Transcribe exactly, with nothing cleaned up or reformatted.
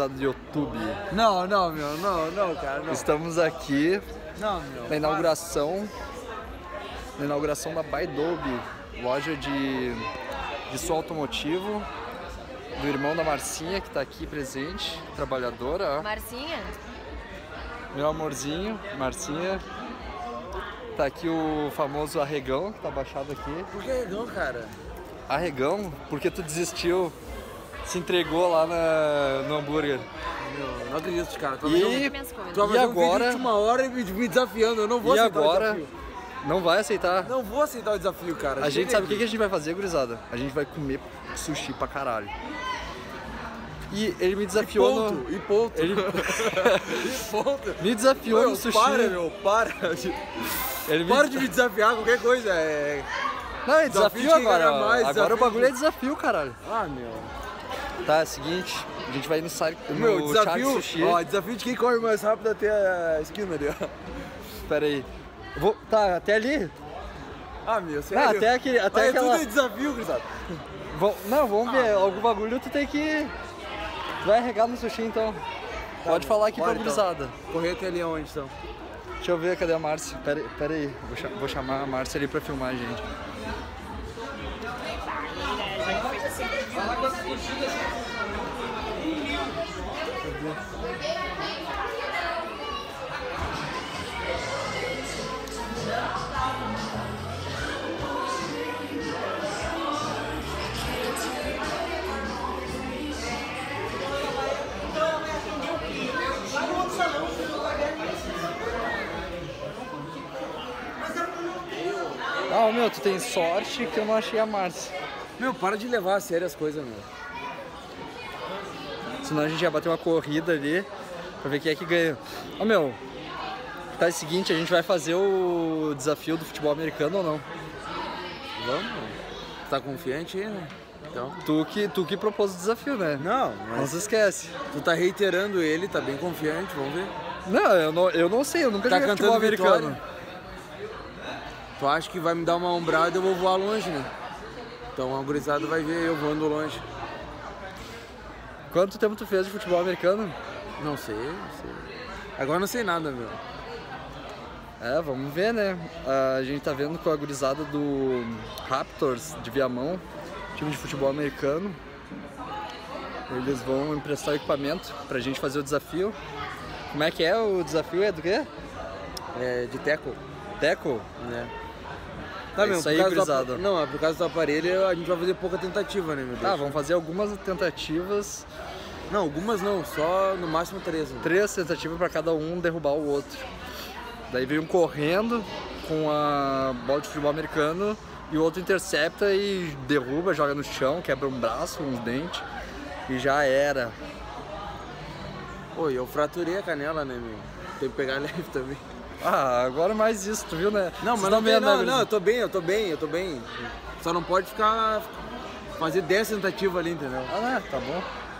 gurizada do YouTube. Não, não, meu, não, não, cara, não. Estamos aqui Não, meu. na inauguração, na inauguração da Baidobe, loja de, de som automotivo, do irmão da Marcinha, que tá aqui presente, trabalhadora, ó. Marcinha? Meu amorzinho, Marcinha. Tá aqui o famoso Arregão, que tá baixado aqui. Por que arregão, cara? Arregão, porque tu desistiu, se entregou lá na, no hambúrguer. Meu, não acredito, cara. Tu E, vai Minhas coisas. tu vai e fazer um vídeo agora, de uma hora e me, me desafiando. Eu não vou e aceitar agora, o desafio. não vai aceitar. Não vou aceitar o desafio, cara. A gente Chega sabe o aí. que que a gente vai fazer, gurizada? A gente vai comer sushi pra caralho. E ele me desafiou e ponto, no... E ponto. Ele E ponto. me desafiou Meu, no sushi. Para, meu, para. Ele me... Para de me desafiar, qualquer coisa. É... Não, é Desafio desafio, de quem agora. ganha mais, Agora desafio o bagulho de- é desafio, caralho. Ah, meu. Tá, é o seguinte, a gente vai no site no Meu, Charlie desafio. Sushi. Ó, desafio de quem corre mais rápido até a esquina ali, ó. Pera aí. Vou... Tá, até ali? Ah, meu, sério. Não, até, aquele, até Olha, aquela... tudo é desafio, gurizada. Vão- Não, vamos ver. Ah. Algum bagulho tu tem que... Tu vai arregar no sushi, então. Pode bom. falar aqui Bora, pra gurizada. então. Correr até ali aonde, então? Deixa eu ver, cadê a Márcia? Pera, pera aí, vou, cha- vou chamar a Márcia ali pra filmar a gente. Ah, meu, tu tem sorte que eu não achei a Márcia. Meu, para de levar a sério as coisas, meu. Senão a gente ia bater uma corrida ali pra ver quem é que ganha. Ó, meu, tá, é o seguinte, a gente vai fazer o desafio do futebol americano ou não? Vamos? Tá confiante aí, né? Então. Tu que, tu que propôs o desafio, né? Não, Não mas se esquece. tu tá reiterando ele, tá bem confiante, vamos ver. Não, eu não, eu não sei, eu nunca Tá joguei futebol cantando americano. vitória? Tu acha que vai me dar uma ombrada e eu vou voar longe, né? Então a gurizada vai ver eu voando longe. Quanto tempo tu fez de futebol americano? Não sei, não sei. Agora não sei nada, meu. É, vamos ver, né? A gente tá vendo com a gurizada do Raptors de Viamão, time de futebol americano. Eles vão emprestar o equipamento pra gente fazer o desafio. Como é que é o desafio? É do quê? É de teco, Teco? né? É isso aí, por causa do gurizada. apa- Não, é por causa do aparelho a gente vai fazer pouca tentativa, né, meu Deus? Tá, vamos fazer algumas tentativas. Não, algumas não, só no máximo três. Né? Três tentativas pra cada um derrubar o outro. Daí vem um correndo com a bola de futebol americano e o outro intercepta e derruba, joga no chão, quebra um braço, uns dentes e já era. Oi, eu fraturei a canela, né, meu? Tem que pegar leve também. Ah, agora mais isso, tu viu, né? Não, Vocês mas tão não, tem, vendo, não, né, não, eu tô bem, eu tô bem, eu tô bem. Só não pode ficar... fazer dez tentativas ali, entendeu? Ah, né? Tá bom.